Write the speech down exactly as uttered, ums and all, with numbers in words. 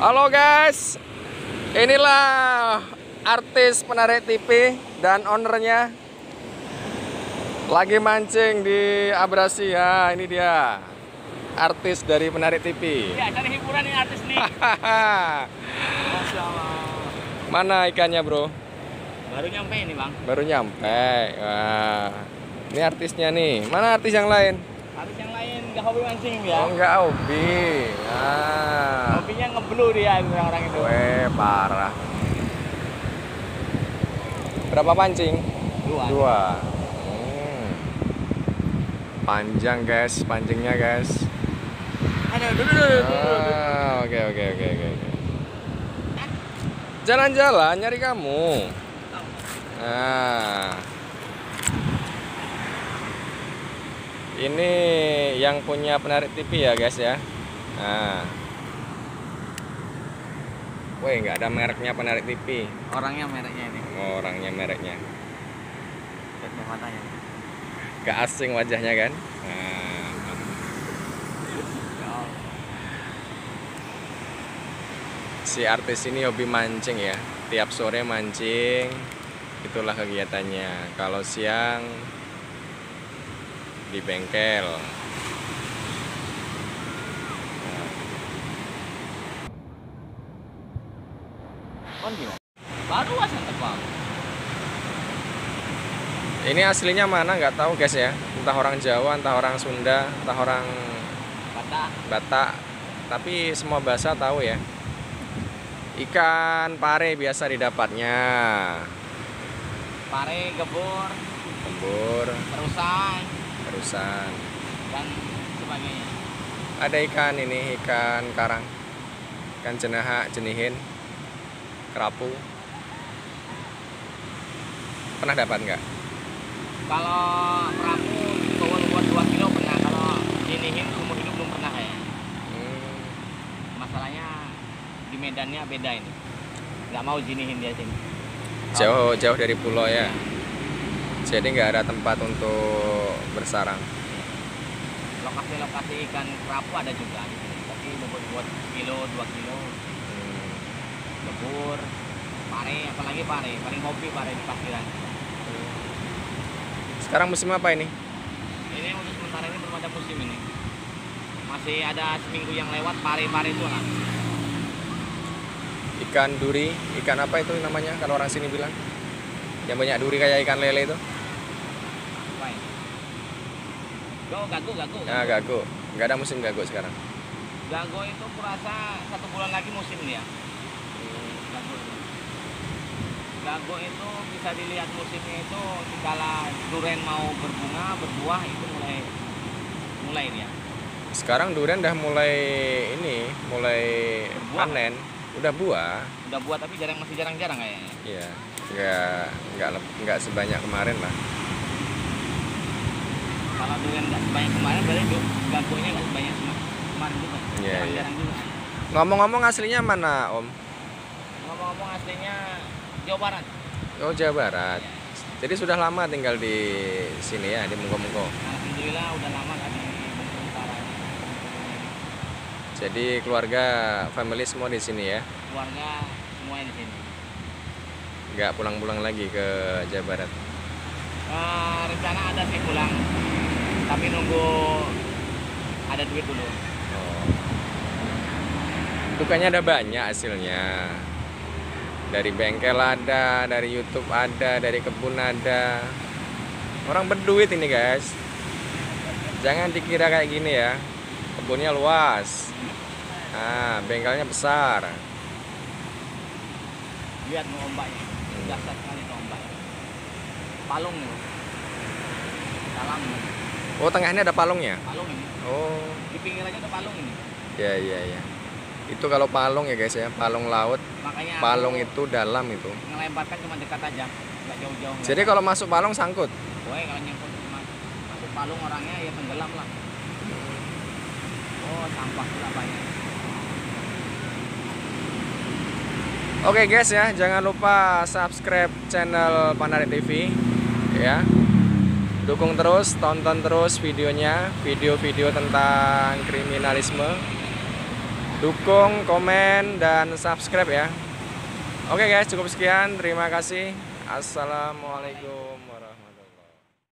Halo guys, inilah artis penarik T V dan ownernya lagi mancing di Abrasi ya. Ini dia artis dari penarik T V. Ya, cari hiburan nih artis nih. Masya Allah. Mana ikannya bro? Baru nyampe ini bang. Baru nyampe. Wah, ini artisnya nih. Mana artis yang lain? Artis yang lain nggak hobi mancing ya? Oh enggak hobi. Nah. Hobinya ngeblu dia orang-orang itu. Weh parah. Berapa pancing? Dua. Dua. Hmm. Panjang guys, pancingnya guys. Aduh, dulu dulu dulu. Ah, Oke oke oke oke. oke. Jalan-jalan nyari kamu. Nah. Ini yang punya penarik T V ya guys ya. Nah. Woi, nggak ada mereknya penarik T V. Orangnya mereknya ini. Oh, orangnya mereknya. Lihat matanya. Gak asing wajahnya kan? Nah. Si artis ini hobi mancing ya. Tiap sore mancing. Itulah kegiatannya. Kalau siang di bengkel. Kon gimana? Baru aja tebal. Ini aslinya mana nggak tahu guys ya. Entah orang Jawa, entah orang Sunda, entah orang Batak. Batak. Tapi semua bahasa tahu ya. Ikan pare biasa didapatnya. Pare, gebur, Kembur, terusan terusan. dan sebagainya. Ada ikan ini, ikan karang. Ikan jenaha, jenihin, kerapu. Pernah dapat nggak? Kalau peramu bawa buat dua kilo pernah, kalau jinihin umur hidup belum pernah ya. Hmm. Masalahnya di medannya beda ini. Nggak mau jinihin dia sini. Jauh jauh dari pulau ya. Jadi nggak ada tempat untuk bersarang. Lokasi-lokasi ikan kerapu ada juga di sini. Tapi bobot buat kilo, dua kilo. Hmm. Gebur, pare, apalagi pare, paling hobi pare di parkiran. Sekarang musim apa ini? Ini untuk sementara ini belum ada musim ini. Masih ada seminggu yang lewat pare-pare itu lah. Ikan duri, ikan apa itu namanya kalau orang sini bilang? Yang banyak duri kayak ikan lele itu? Apa ini? Go, gago, gago. Nah, gago. Nggak ada musim gago sekarang. Gago itu kurasa satu bulan lagi musim dia. Gago. Gago itu bisa dilihat musimnya itu dikala duren mau berbunga, berbuah itu mulai mulai dia. Sekarang durian udah mulai ini, mulai Berbuah. panen, udah buah. Udah buat tapi jarang masih jarang-jarang kayaknya. Iya, nggak nggak leb- nggak sebanyak kemarin lah. Kalau duren nggak sebanyak kemarin berarti du- gagonya nggak sebanyak sem- kemarin juga. Iya, Jarang-jarang juga. Ngomong-ngomong aslinya mana Om? Ngomong-ngomong aslinya Jawa Barat. Oh Jawa Barat. Jadi sudah lama tinggal di sini ya, di Mungko-Mungko. Alhamdulillah udah lama kan di Bengkulu Utara. Jadi keluarga, family semua di sini ya. Keluarga semuanya di sini. Nggak pulang-pulang lagi ke Jawa Barat. Eh, rencana ada sih pulang, tapi nunggu ada duit dulu. Oh. Dukanya ada banyak hasilnya. Dari bengkel ada, dari YouTube ada, dari kebun ada. Orang berduit ini guys. Jangan dikira kayak gini ya. Kebunnya luas. Nah, bengkelnya besar. Lihat mau ombaknya, dasar sekali tuh ombaknya. Palung nih, dalam Oh, tengahnya ada palungnya. palung ini. Oh, Di pinggir aja ada palung ini. ya ya ya. Itu kalau palung ya guys ya, palung laut. Makanya Palung aku itu dalam itu. ngelemparkan cuma dekat aja, nggak jauh-jauh. Jadi kalau masuk palung sangkut. Woy, kalau nyangkut mas- masuk palung orangnya ya tenggelam lah. Oh, sampah pula banyak. Oke guys ya, jangan lupa subscribe channel Penarik T V ya. Dukung terus, tonton terus videonya, video-video tentang kriminalisme. dukung, komen, dan subscribe ya. Oke guys, cukup sekian. Terima kasih. Assalamualaikum warahmatullahi wabarakatuh.